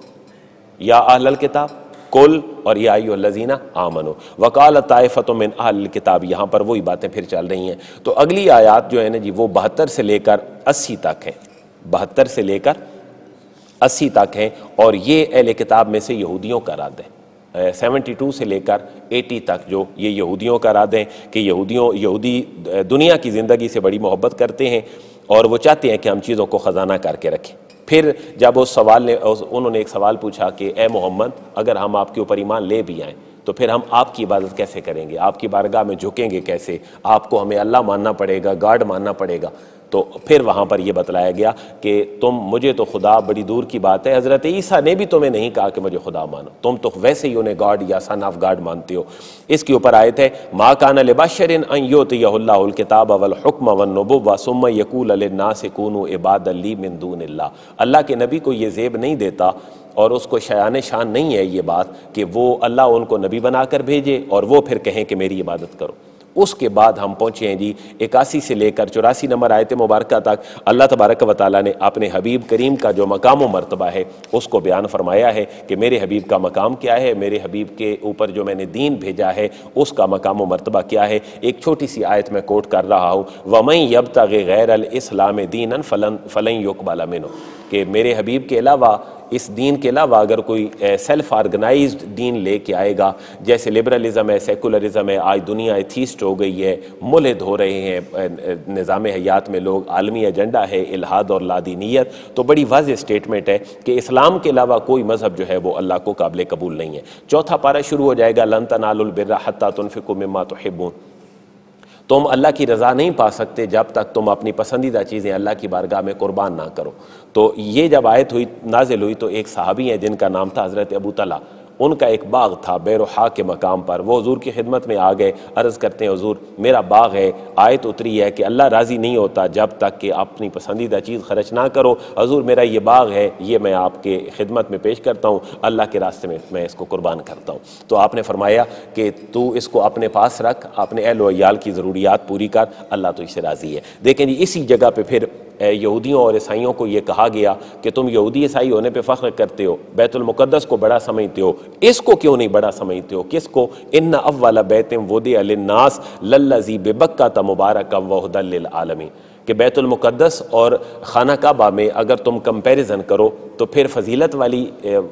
یا اہل الکتاب، کل، اور یا ایھا الذین آمنوا، وقالت طائفۃ من اہل الکتاب، یہاں پر وہی باتیں پھر چل رہی ہیں۔ تو اگلی آیات جو ہے نا جی وہ بہتر سے لے کر اسی تک ہیں، بہتر سے لے کر اسی تک ہیں، اور یہ اہل کتاب میں سے یہودیوں کا رد ہے، سیونٹی ٹو سے لے کر ایٹی تک جو یہ یہودیوں کا رد ہے کہ یہودیوں یہودی دنیا کی زندگی سے بڑی محبت کرتے ہیں اور وہ چاہتے ہیں کہ ہم چیزوں کو خزانہ کر کے رکھیں۔ پھر جب اس سوال نے انہوں نے ایک سوال پوچھا کہ اے محمد اگر ہم آپ کے اوپر ایمان لے بھی آئیں تو پھر ہم آپ کی عبادت کیسے کریں گے، آپ کی بارگاہ میں جھکیں گے کیسے، آپ کو ہمیں اللہ ماننا پڑے گا، گاڈ ماننا پڑے گا۔ تو پھر وہاں پر یہ بتلایا گیا کہ تم مجھے تو خدا بڑی دور کی بات ہے، حضرت عیسیٰ نے بھی تمہیں نہیں کہا کہ مجھے خدا مانو، تم تو ویسے ہی انہیں گاڈ یا سن آف گاڈ مانتے ہو۔ اس کے اوپر آیت ہے ما کان لبشر ان یؤتیہ اللہ الکتاب والحکم والنبوۃ ثم یقول للناس کونوا عبادا لی من دون اللہ۔ اللہ کے نبی کو یہ زیب نہیں دیتا اور اس کو شایان شان نہیں ہے یہ بات کہ وہ اللہ ان کو نبی بنا کر بھیجے اور وہ پھر کہیں کہ میری عبادت کرو۔ اس کے بعد ہم پہنچے ہیں جی اکاسی سے لے کر چوراسی نمبر آیت مبارکہ تک، اللہ تبارک و تعالیٰ نے اپنے حبیب کریم کا جو مقام و مرتبہ ہے اس کو بیان فرمایا ہے کہ میرے حبیب کا مقام کیا ہے، میرے حبیب کے اوپر جو میں نے دین بھیجا ہے اس کا مقام و مرتبہ کیا ہے۔ ایک چھوٹی سی آیت میں کوٹ کر رہا ہوں، وَمَن يَبْتَغِ غَيْرَ الْإِسْلَامِ دِينًا فَلَن يُقْبَلَ مِنْهُ، کہ میرے حبیب کے علاوہ اس دین کے علاوہ اگر کوئی سیلف آرگنائزڈ دین لے کے آئے گا، جیسے لبرلزم ہے، سیکولرزم ہے، آج دنیا ایتھیسٹ ہو گئی ہے، ملحد ہو رہے ہیں نظام حیات میں لوگ، عالمی ایجنڈا ہے الحاد اور لادینیت، تو بڑی واضح سٹیٹمنٹ ہے کہ اسلام کے علاوہ کوئی مذہب جو ہے وہ اللہ کو قابل قبول نہیں ہے۔ چوتھا پارہ شروع ہو جائے گا لن تنالوا البر حتی تنفقوا مما تحبون، تم اللہ کی رضا نہیں پا سکتے جب تک تم اپنی پسندیدہ چیزیں اللہ کی بارگاہ میں قربان نہ کرو۔ تو یہ جب آیت ہوئی نازل ہوئی تو ایک صحابی ہیں جن کا نام تھا حضرت ابو طلحہ، ان کا ایک باغ تھا بیروحا کے مقام پر، وہ حضور کی خدمت میں آ گئے، عرض کرتے ہیں حضور میرا باغ ہے، آیت اتری ہے کہ اللہ راضی نہیں ہوتا جب تک کہ اپنی پسندیدہ چیز خرچ نہ کرو، حضور میرا یہ باغ ہے، یہ میں آپ کے خدمت میں پیش کرتا ہوں، اللہ کے راستے میں میں اس کو قربان کرتا ہوں۔ تو آپ نے فرمایا کہ تو اس کو اپنے پاس رکھ، اپنے اہل و عیال کی ضروریات پوری کر، اللہ تو اس سے راضی ہے۔ دیکھیں جی اسی جگہ پہ پھر یہودیوں اور عیسائیوں کو یہ کہا گیا کہ تم یہودی عیسائی ہونے پہ فخر کرتے ہو، بیت المقدس کو بڑا سمجھتے ہو، اس کو کیوں نہیں بڑا سمجھتے ہو؟ کس کو؟ ان اول بیت وضع للناس للذی ببکۃ مبارکا وہدی للعالمین، کہ بیت المقدس اور خانہ کعبہ میں اگر تم کمپیریزن کرو تو پھر فضیلت والی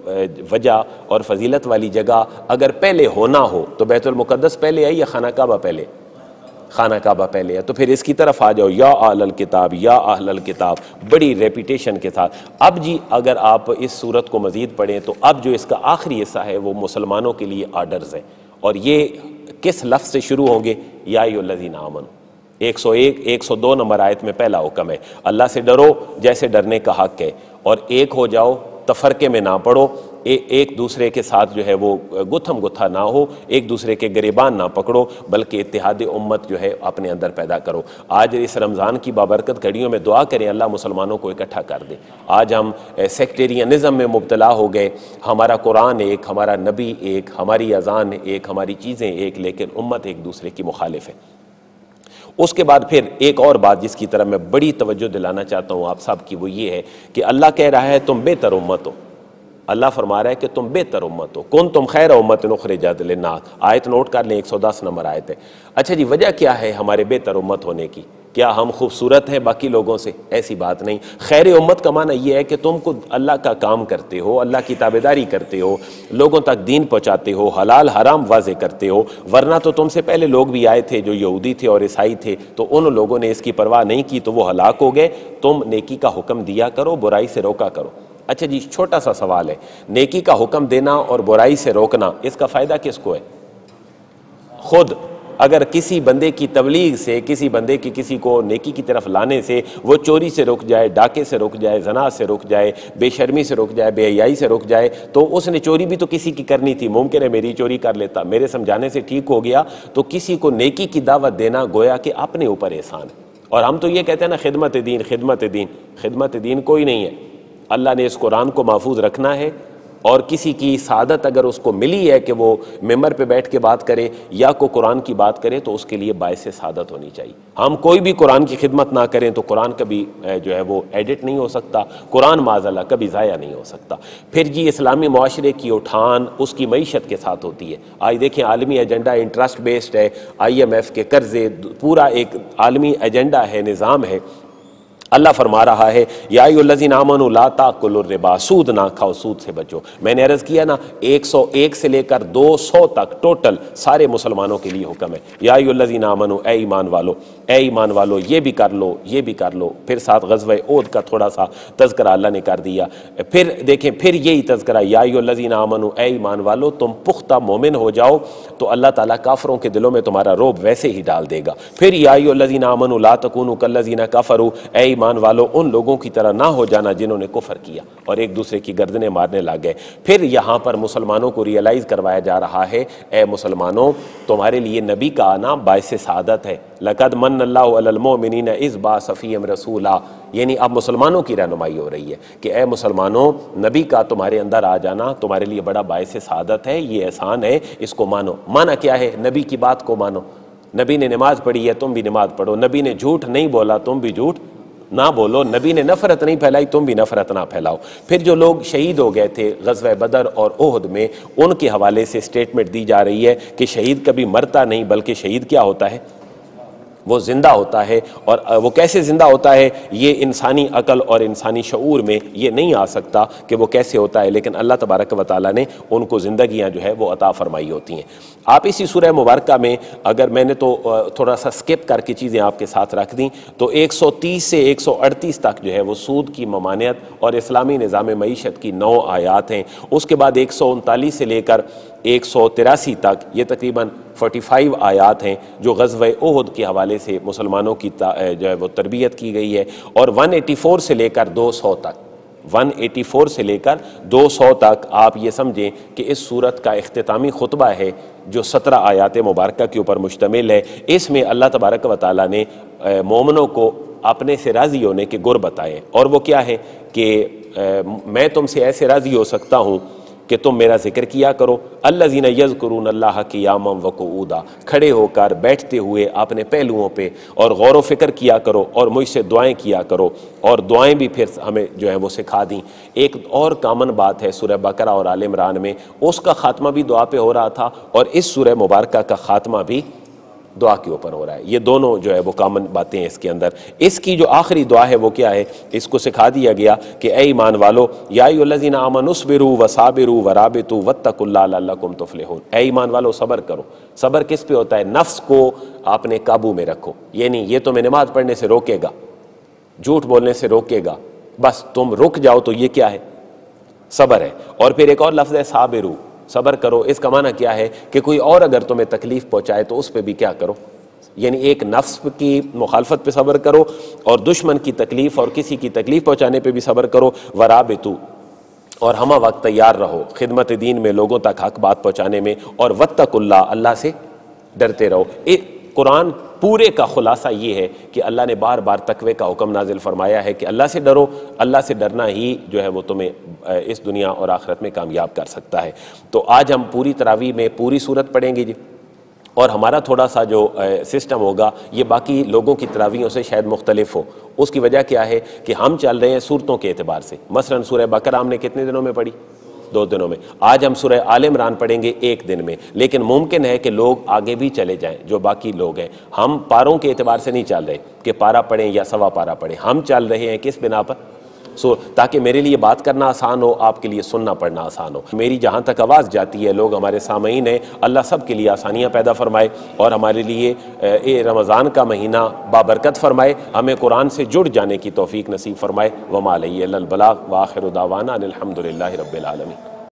وجہ اور فضیلت والی جگہ اگر پہلے ہونا ہو تو بیت المقدس پہلے ہے یا خانہ کعبہ پہلے؟ خانہ کعبہ پہلے ہے۔ تو پھر اس کی طرف آ جاؤ، یا اہل الکتاب یا اہل الکتاب، بڑی ریپیٹیشن کے ساتھ۔ اب جی اگر آپ اس صورت کو مزید پڑھیں تو اب جو اس کا آخری حصہ ہے وہ مسلمانوں کے لیے آرڈرز ہیں، اور یہ کس لفظ سے شروع ہوں گے؟ یا ایھا الذین آمنوا، ایک سو ایک ایک سو دو نمبر آیت میں پہلا حکم ہے، اللہ سے ڈرو جیسے ڈرنے کا حق ہے، اور ایک ہو جاؤ، تفرقے میں نہ پڑو، ایک دوسرے کے ساتھ جو ہے وہ گتھم گتھا نہ ہو، ایک دوسرے کے گریبان نہ پکڑو، بلکہ اتحاد امت جو ہے اپنے اندر پیدا کرو۔ آج اس رمضان کی بابرکت گھڑیوں میں دعا کریں اللہ مسلمانوں کو اکٹھا کر دے۔ آج ہم سیکٹیرینزم میں مبتلا ہو گئے، ہمارا قرآن ایک، ہمارا نبی ایک، ہماری اذان ایک، ہماری چیزیں ایک، لیکن امت ایک دوسرے کی مخالف ہے۔ اس کے بعد پھر ایک اور بات جس کی طرف میں بڑی توجہ دلانا چاہتا ہوں آپ سب کی، وہ یہ ہے کہ اللہ کہہ رہا ہے تم بہتر امت ہو، اللہ فرما رہا ہے کہ تم بہتر امت ہو، کن تم خیر امت اخرجت للناس، آیت نوٹ کر لیں ایک سو دس نمبر آیت ہے۔ اچھا جی وجہ کیا ہے ہمارے بہتر امت ہونے کی؟ کیا ہم خوبصورت ہیں باقی لوگوں سے؟ ایسی بات نہیں۔ خیر امت کا معنی یہ ہے کہ تم کو اللہ کا کام کرتے ہو، اللہ کی تابعداری کرتے ہو، لوگوں تک دین پہنچاتے ہو، حلال حرام واضح کرتے ہو، ورنہ تو تم سے پہلے لوگ بھی آئے تھے جو یہودی تھے اور عیسائی تھے، تو ان لوگوں نے اس کی پرواہ نہیں کی تو وہ ہلاک ہو گئے۔ تم نیکی کا حکم دیا کرو، برائی سے روکا کرو۔ اچھا جی چھوٹا سا سوال ہے، نیکی کا حکم دینا اور برائی سے روکنا، اس کا فائدہ کس کو ہے؟ خود اگر کسی بندے کی تبلیغ سے، کسی بندے کی کسی کو نیکی کی طرف لانے سے وہ چوری سے رک جائے، ڈاکے سے رک جائے، زنا سے رک جائے، بے شرمی سے رک جائے، بے حیائی سے رک جائے، تو اس نے چوری بھی تو کسی کی کرنی تھی، ممکن ہے میری چوری کر لیتا، میرے سمجھانے سے ٹھیک ہو گیا، تو کسی کو نیکی کی دعوت دینا گویا کہ اپنے اوپر احسان ہے۔ اور ہم تو یہ کہتے ہیں نا خدمت دین، خدمت دین، خدمت دین کوئی نہیں ہے۔ اللہ نے اس قرآن کو محفوظ رکھنا ہے، اور کسی کی سعادت اگر اس کو ملی ہے کہ وہ ممبر پہ بیٹھ کے بات کرے یا کو قرآن کی بات کرے تو اس کے لیے باعث سعادت ہونی چاہیے۔ ہم کوئی بھی قرآن کی خدمت نہ کریں تو قرآن کبھی جو ہے وہ ایڈٹ نہیں ہو سکتا، قرآن معاذ اللہ کبھی ضائع نہیں ہو سکتا۔ پھر جی اسلامی معاشرے کی اٹھان اس کی معیشت کے ساتھ ہوتی ہے۔ آج دیکھیں عالمی ایجنڈا انٹرسٹ بیسڈ ہے، آئی ایم ایف کے قرضے، پورا ایک عالمی ایجنڈا ہے، نظام ہے۔ اللہ فرما رہا ہے یا ایھا الذین آمنوا لا تاکلوا الربا، سود نہ کھاؤ، سود سے بچو۔ میں نے عرض کیا نا ایک سو ایک سے لے کر دو سو تک ٹوٹل سارے مسلمانوں کے لیے حکم ہے، یا ایھا الذین آمنوا، اے ایمان والو، اے ایمان والو یہ بھی کر لو، یہ بھی کر لو۔ پھر ساتھ غزوہ احد کا تھوڑا سا تذکرہ اللہ نے کر دیا۔ پھر دیکھیں پھر یہی تذکرہ یا ایھا الذین آمنوا، اے ایمان والو تم پختہ مومن ہو جاؤ تو اللہ تعالیٰ کافروں کے دلوں میں تمہارا رعب ویسے ہی ڈال دے گا۔ پھر یا ایھا الذین آمنوا لا تکونوا کالذین کفروا، اے ایمان والو ان لوگوں کی طرح نہ ہو جانا جنہوں نے کفر کیا اور ایک دوسرے کی گردنیں مارنے لگ گئے۔ پھر یہاں پر مسلمانوں کو ریئلائز کروایا جا رہا ہے اے مسلمانوں تمہارے لیے نبی کا آنا باعث سعادت ہے۔ لقد من اللہ علی المؤمنین اذ بعث فیہم رسولا، یعنی اب مسلمانوں کی رہنمائی ہو رہی ہے کہ اے مسلمانوں نبی کا تمہارے اندر آ جانا تمہارے لیے بڑا باعث سعادت ہے، یہ احسان ہے، اس کو مانو۔ مانا کیا ہے؟ نبی کی بات کو مانو۔ نبی نے نماز پڑھی ہے تم بھی نماز پڑھو، نبی نے جھوٹ نہیں بولا تم بھی جھوٹ نہ بولو، نبی نے نفرت نہیں پھیلائی تم بھی نفرت نہ پھیلاؤ۔ پھر جو لوگ شہید ہو گئے تھے غزوہ بدر اور احد میں، ان کے حوالے سے سٹیٹمنٹ دی جا رہی ہے کہ شہید کبھی مرتا نہیں بلکہ شہید کیا ہوتا ہے؟ وہ زندہ ہوتا ہے۔ اور وہ کیسے زندہ ہوتا ہے یہ انسانی عقل اور انسانی شعور میں یہ نہیں آ سکتا کہ وہ کیسے ہوتا ہے، لیکن اللہ تبارک و تعالیٰ نے ان کو زندگیاں جو ہے وہ عطا فرمائی ہوتی ہیں۔ آپ اسی سورہ مبارکہ میں اگر میں نے تو تھوڑا سا سکپ کر کے چیزیں آپ کے ساتھ رکھ دیں تو ایک سو تیس سے ایک سو اڑتیس تک جو ہے وہ سود کی ممانعت اور اسلامی نظام معیشت کی نو آیات ہیں۔ اس کے بعد ایک سو انتالیس سے لے کر ایک سو تراسی تک یہ تقریباً پینتالیس آیات ہیں جو غزوہ احد کے حوالے سے مسلمانوں کی جو ہے وہ تربیت کی گئی ہے، اور ایک سو چوراسی سے لے کر دو سو تک ایک سو چوراسی سے لے کر دو سو تک آپ یہ سمجھیں کہ اس سورت کا اختتامی خطبہ ہے جو سترہ آیات مبارکہ کے اوپر مشتمل ہے۔ اس میں اللہ تبارک و تعالیٰ نے مومنوں کو اپنے سے راضی ہونے کے گر بتائے، اور وہ کیا ہے کہ میں تم سے ایسے راضی ہو سکتا ہوں کہ تم میرا ذکر کیا کرو، الذین یذکرون اللہ قیاما وقعودا، کھڑے ہو کر بیٹھتے ہوئے اپنے پہلوؤں پہ، اور غور و فکر کیا کرو اور مجھ سے دعائیں کیا کرو، اور دعائیں بھی پھر ہمیں جو ہے وہ سکھا دیں۔ ایک اور کامن بات ہے سورہ بقرہ اور آل عمران میں، اس کا خاتمہ بھی دعا پہ ہو رہا تھا اور اس سورہ مبارکہ کا خاتمہ بھی دعا کے اوپر ہو رہا ہے۔ یہ دونوں جو ہے وہ کامن باتیں ہیں اس کے اندر۔ اس کی جو آخری دعا ہے وہ کیا ہے؟ اس کو سکھا دیا گیا کہ اے ایمان والو یا ایھا الذین آمنوا اصبروا وصابروا ورابطوا واتقوا اللہ لعلکم تفلحون، اے ایمان والو صبر کرو۔ صبر کس پہ ہوتا ہے؟ نفس کو اپنے قابو میں رکھو، یعنی یہ تمہیں نماز پڑھنے سے روکے گا، جھوٹ بولنے سے روکے گا، بس تم رک جاؤ تو یہ کیا ہے؟ صبر ہے۔ اور پھر ایک اور لفظ ہے صابروا، صبر کرو۔ اس کا معنی کیا ہے کہ کوئی اور اگر تمہیں تکلیف پہنچائے تو اس پہ بھی کیا کرو؟ یعنی ایک نفس کی مخالفت پہ صبر کرو، اور دشمن کی تکلیف اور کسی کی تکلیف پہنچانے پہ بھی صبر کرو، ورابطوا، اور ہمہ وقت تیار رہو خدمت دین میں، لوگوں تک حق بات پہنچانے میں، اور واتقوا اللہ، اللہ سے ڈرتے رہو۔ قرآن پورے کا خلاصہ یہ ہے کہ اللہ نے بار بار تقوی کا حکم نازل فرمایا ہے کہ اللہ سے ڈرو، اللہ سے ڈرنا ہی جو ہے وہ تمہیں اس دنیا اور آخرت میں کامیاب کر سکتا ہے۔ تو آج ہم پوری تراویح میں پوری سورت پڑھیں گے جی، اور ہمارا تھوڑا سا جو سسٹم ہوگا یہ باقی لوگوں کی تراویحوں سے شاید مختلف ہو۔ اس کی وجہ کیا ہے کہ ہم چل رہے ہیں صورتوں کے اعتبار سے۔ مثلا سورہ بقرہ ہم نے کتنے دنوں میں پڑھی؟ دو دنوں میں۔ آج ہم سورہ آل عمران پڑھیں گے ایک دن میں، لیکن ممکن ہے کہ لوگ آگے بھی چلے جائیں جو باقی لوگ ہیں۔ ہم پاروں کے اعتبار سے نہیں چل رہے کہ پارا پڑھیں یا سوا پارا پڑھیں، ہم چل رہے ہیں کس بنا پر؟ سو تاکہ میرے لیے بات کرنا آسان ہو، آپ کے لیے سننا پڑھنا آسان ہو۔ میری جہاں تک آواز جاتی ہے، لوگ ہمارے سامعین ہیں، اللہ سب کے لیے آسانیاں پیدا فرمائے اور ہمارے لیے اے رمضان کا مہینہ بابرکت فرمائے، ہمیں قرآن سے جڑ جانے کی توفیق نصیب فرمائے۔ وما علیہ الا البلاغ وآخر دعوانا ان الحمد للہ رب العالمین۔